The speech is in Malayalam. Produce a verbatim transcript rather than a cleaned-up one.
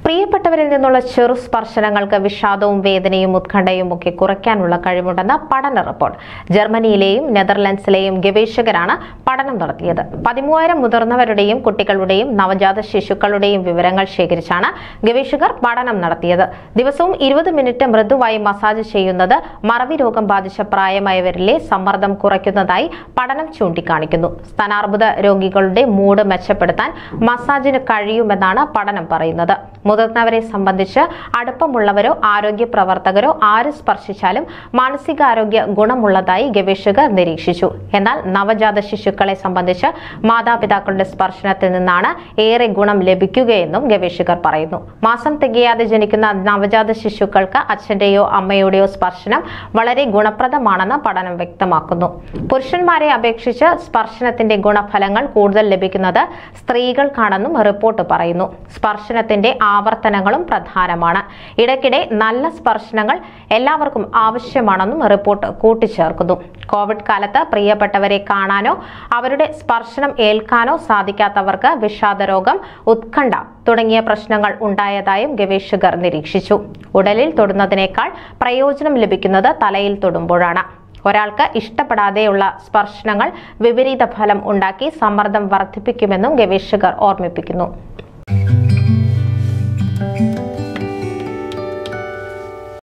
പ്രിയപ്പെട്ടവരിൽ നിന്നുള്ള ചെറു സ്പർശനങ്ങൾക്ക് വിഷാദവും വേദനയും ഉത്കണ്ഠയും ഒക്കെ കുറയ്ക്കാനുള്ള കഴിവുണ്ടെന്ന് പഠന റിപ്പോർട്ട്. ജർമ്മനിയിലെയും നെതർലൻഡ്സിലെയും ഗവേഷകരാണ് പഠനം നടത്തിയത്. പതിമൂവായിരം മുതിർന്നവരുടെയും കുട്ടികളുടെയും നവജാത ശിശുക്കളുടെയും വിവരങ്ങൾ ശേഖരിച്ചാണ് ഗവേഷകർ പഠനം നടത്തിയത്. ദിവസവും ഇരുപത് മിനിറ്റ് മൃദുവായി മസാജ് ചെയ്യുന്നത് മറവി രോഗം ബാധിച്ച പ്രായമായവരിലെ സമ്മർദ്ദം കുറയ്ക്കുന്നതായി പഠനം ചൂണ്ടിക്കാണിക്കുന്നു. സ്തനാർബുദ രോഗികളുടെ മൂഡ് മെച്ചപ്പെടുത്താൻ മസാജിന് കഴിയുമെന്നാണ് പഠനം പറയുന്നത്. മുതിർന്നവരെ സംബന്ധിച്ച് അടുപ്പമുള്ളവരോ ആരോഗ്യ പ്രവർത്തകരോ ആര് സ്പർശിച്ചാലും മാനസികാരോഗ്യ ഗുണമുള്ളതായി ഗവേഷകർ നിരീക്ഷിച്ചു. എന്നാൽ നവജാത ശിശുക്കളെ സംബന്ധിച്ച് മാതാപിതാക്കളുടെ സ്പർശനത്തിൽ നിന്നാണ് ഏറെ ഗുണം ലഭിക്കുകയെന്നും ഗവേഷകർ പറയുന്നു. മാസം തികയാതെ ജനിക്കുന്ന നവജാത ശിശുക്കൾക്ക് അച്ഛന്റെയോ അമ്മയുടെയോ സ്പർശനം വളരെ ഗുണപ്രദമാണെന്ന് പഠനം വ്യക്തമാക്കുന്നു. പുരുഷന്മാരെ അപേക്ഷിച്ച് സ്പർശനത്തിന്റെ ഗുണഫലങ്ങൾ കൂടുതൽ ലഭിക്കുന്നത് സ്ത്രീകൾക്കാണെന്നും റിപ്പോർട്ട് പറയുന്നു. സ്പർശനത്തിന്റെ ആവർത്തനങ്ങളും പ്രധാനമാണ്. ഇടയ്ക്കിടെ നല്ല സ്പർശനങ്ങൾ എല്ലാവർക്കും ആവശ്യമാണെന്നും റിപ്പോർട്ട് കൂട്ടിച്ചേർക്കുന്നു. കോവിഡ് കാലത്ത് പ്രിയപ്പെട്ടവരെ കാണാനോ അവരുടെ സ്പർശനം ഏൽക്കാനോ സാധിക്കാത്തവർക്ക് വിഷാദരോഗം, ഉത്കണ്ഠ തുടങ്ങിയ പ്രശ്നങ്ങൾ ഉണ്ടായതായും ഗവേഷകർ നിരീക്ഷിച്ചു. ഉടലിൽ തൊടുന്നതിനേക്കാൾ പ്രയോജനം ലഭിക്കുന്നത് തലയിൽ തൊടുമ്പോഴാണ്. ഒരാൾക്ക് ഇഷ്ടപ്പെടാതെയുള്ള സ്പർശനങ്ങൾ വിപരീത ഫലം ഉണ്ടാക്കി സമ്മർദ്ദം വർദ്ധിപ്പിക്കുമെന്നും ഗവേഷകർ ഓർമ്മിപ്പിക്കുന്നു.